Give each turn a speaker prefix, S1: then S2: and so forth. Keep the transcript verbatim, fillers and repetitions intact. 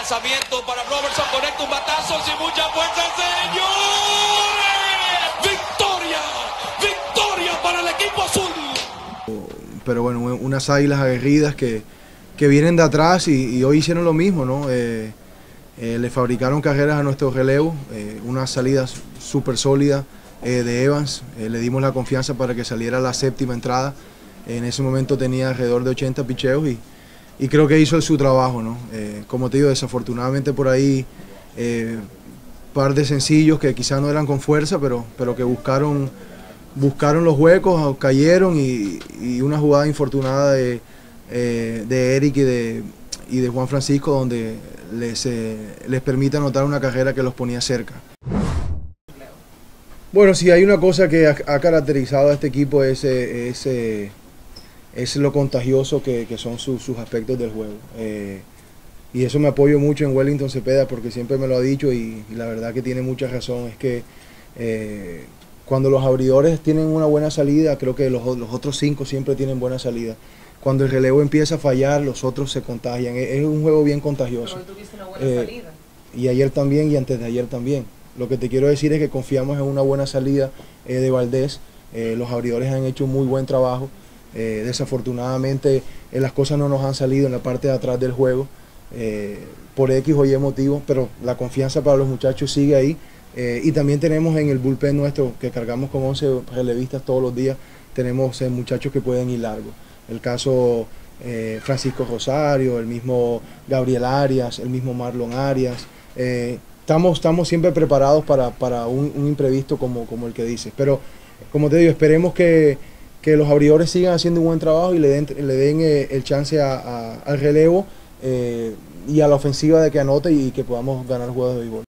S1: lanzamiento para Robertson, conecta un batazo sin mucha fuerza, señores. ¡Victoria! ¡Victoria para el equipo azul!
S2: Pero bueno, unas águilas aguerridas que, que vienen de atrás y, y hoy hicieron lo mismo, ¿no? Eh, eh, le fabricaron carreras a nuestro relevo, eh, unas salidas súper sólidas eh, de Evans, eh, le dimos la confianza para que saliera la séptima entrada. En ese momento tenía alrededor de ochenta picheos y, y creo que hizo su trabajo, ¿no? Eh, como te digo, desafortunadamente por ahí eh, par de sencillos que quizás no eran con fuerza, pero, pero que buscaron, buscaron los huecos, cayeron y, y una jugada infortunada de, eh, de Eric y de, y de Juan Francisco donde les, eh, les permite anotar una carrera que los ponía cerca. Bueno, si hay una cosa que ha, ha caracterizado a este equipo es, es, es, es lo contagioso que, que son su, sus aspectos del juego. Eh, y eso me apoyo mucho en Wellington Cepeda porque siempre me lo ha dicho y, y la verdad que tiene mucha razón. Es que eh, cuando los abridores tienen una buena salida, creo que los, los otros cinco siempre tienen buena salida. Cuando el relevo empieza a fallar, los otros se contagian. Es, es un juego bien contagioso.
S3: Pero hoy tuviste una buena
S2: eh,
S3: salida.
S2: Y ayer también y antes de ayer también. Lo que te quiero decir es que confiamos en una buena salida eh, de Valdés. Eh, los abridores han hecho un muy buen trabajo. Eh, desafortunadamente eh, las cosas no nos han salido en la parte de atrás del juego eh, por X o Y motivos, pero la confianza para los muchachos sigue ahí. Eh, y también tenemos en el bullpen nuestro, que cargamos con once relevistas todos los días, tenemos eh, muchachos que pueden ir largo. El caso eh, Francisco Rosario, el mismo Gabriel Arias, el mismo Marlon Arias. Eh, Estamos, estamos siempre preparados para, para un, un imprevisto como, como el que dices. Pero, como te digo, esperemos que, que los abridores sigan haciendo un buen trabajo y le den, le den eh, el chance a, a, al relevo eh, y a la ofensiva de que anote y que podamos ganar juegos de béisbol.